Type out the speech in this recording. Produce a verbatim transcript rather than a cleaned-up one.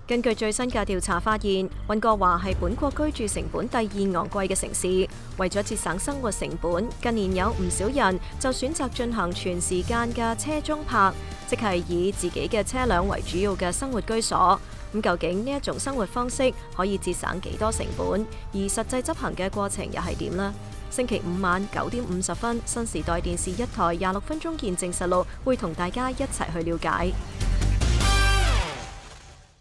根據最新嘅調查發現，溫哥華係本國居住成本第二昂貴嘅城市。為咗節省生活成本，近年有唔少人就選擇進行全時間嘅車中泊，即係以自己嘅車輛為主要嘅生活居所。咁究竟呢一種生活方式可以節省幾多成本？而實際執行嘅過程又係點呢？星期五晚九點五十分，新時代電視一台廿六分鐘見證實錄會同大家一齊去了解。